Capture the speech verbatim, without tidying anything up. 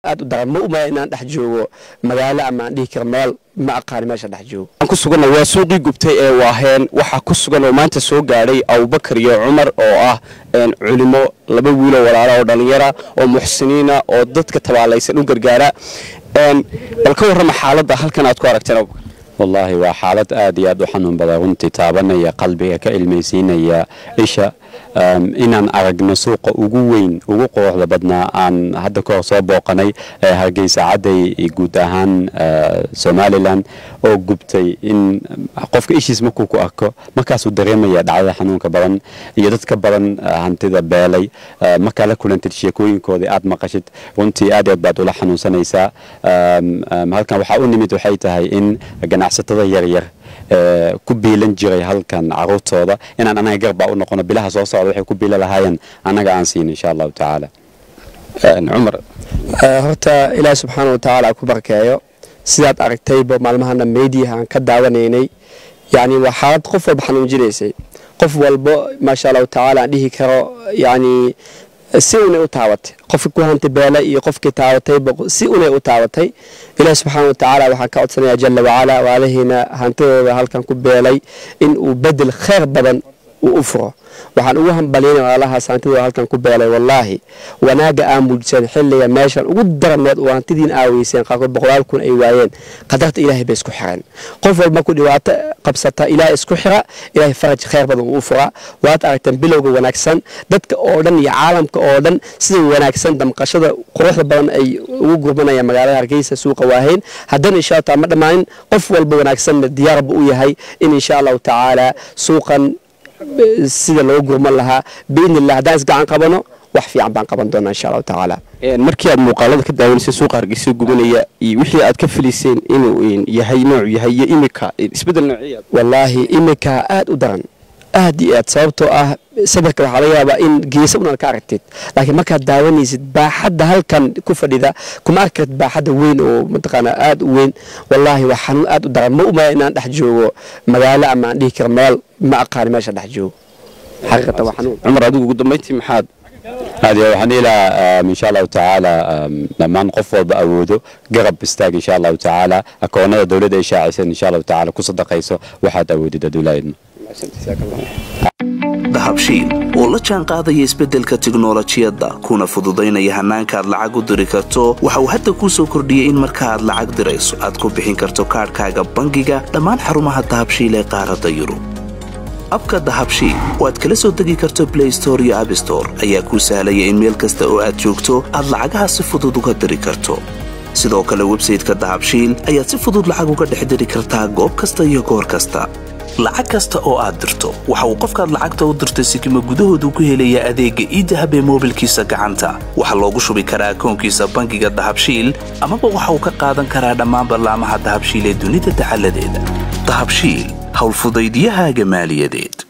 aad u daran ma uma inaan dhex joogo magaalo ama aan dhihi karo meel ma aqaan meesha dhex joogo aan ku sugan waa suuqii gubtay ee waaheen waxa ku sugan oo maanta soo gaaray Abubakar iyo Umar oo ah een culimo laba wiil oo walaalo oo dhalinyaro oo muxsiniina oo dadka tabaalaysan u gargaara een bal ka warrama xaaladda halkan aad ku aragteen والله وحالات آدي أدو حنون بلاغنتي تابنا يا قلبي كإلميسين يا إيشا إنان أرجنا سوق وجوين وقوع لبدنا عن هذا كور صوب وقني هرجي سعدي يجودهان سوماليلاند أو جبتي إن قف إيش اسمه كوكو أكو ما كاسو دريمة يا دعوة حنون كبرن يدت كبرن هنتي ذا بالي ما كلا كل أنت تشيكوين كودي أد ما قشت وأنتي أدي بعد ولا حنون سنيسا هل كان وحاولني متوحيتها إن جنا ستة يغير كوبيلن جري هل كان عروض هذا إن أنا أجرب أقول نقول بلها صوص على وحي كوبيلا لهاين أنا جانسين إن شاء الله تعالى عمر هرتا إله سبحانه وتعالى كبركايو سياد أركتيبو معلمها ميديا كداونيني يعني وحالات قف بحنون جريسي قف والبو ما شاء الله تعالى عليه كرو يعني سيوني أتعوت قف كوهان تبالي قف كتعوتي سيوني أتعوتي إله سبحانه وتعالى وحكاوت سنة جل وعلا وعليهنا هانتو هالكان كبالي إن وبدل خير بدن وأفره waxaan ugu hambalyeynaa walaalaha saantida halkan ku beelay wallahi wanaaga aan muujisay xilliga meeshan ugu daraneed oo hantidiin aaweyseen qaarkood boqolaal kun ay waayeen qadarta ilaahay bay isku xireen qof walba ku dhawaato qabsata ilaahay isku xira ilaahay faraj khayr badan uu fura waad aragtaan bilowga wanaagsan dadka oo dhan iyo caalamka oo dhan sida wanaagsan damqashada quruxda badan ay ugu gurbanayaan magaalada Hargeysa suuqa waaheen haddana insha Allah ma dhamaan qof walba wanaagsan diyaar buu yahay in insha Allah taala suuqan sida loo gurman lahaa biin illah daas gacan qabano wax fiican baan qaban doonaa insha Allah taala een markii aad muuqaalada ka daawanayso suuqa Hargeysa gubanaya iyo wixii aad ka filiseen inuu yahay nooc yahay imika isbedel noociyay wallahi imika aad u daran aad iyo aad sababtoo ah sadarka waxa laga yaabaa in geeso una ka aragtid laakiin marka daawanaysid baaxadda halkan ku fadhida kuma arkad baaxadda weyn oo mataqaana aad u weyn wallahi waxaan aad u daran ma uma inaan dhex joogo magaalo ama aan dhihi karo meel ma aqaan meesha dhex joogo xaqiiqatan waxaan Umar adigu ugu dambeyntii maxaad هذه وحنيلة إن شاء الله تعالى لما نقفل بأوده قرب بستاق إن شاء الله تعالى أكون دولة إشاعة إن شاء الله تعالى كصدق قيسه واحد أودي دولين dahabshiil oo la jaan qaadaya isbeddelka tiknoolajiyadda kuna fududaynaya hanaanka aad lacag u diri karto waxa uu hadda ku soo kordhiyay in marka aad lacag dirayso aad ku bixin karto kaarkaaga bangiga dhammaan xarumaha dahabshiil ee qaaradda Yurub abka dahabshiil oo aad kala soo degi karto Play Store iyo App Store ayaa ku sahlaya in meel kasta oo aad joogto aad lacagaha si fudud uga diri karto sidoo kale website-ka dahabshiil ayaad si fudud lacag uga dhex diri kartaa goob kasta iyo goor kasta lacag kasta oo aad dirto waxa uu qofkaad lacagta u dirtay sikimo gudahoodu ku helaya adeega e-dahab ee mobilkiisa gacanta waxa loogu shubi karaa akoonkiisa bangiga dahabshiil ama waxa uu ka qaadan karaa dhammaan barnaamijyada dahabshiil ee dunida taxalladeeda dahabshiil hawl fudaydiyahaaga maaliyadeed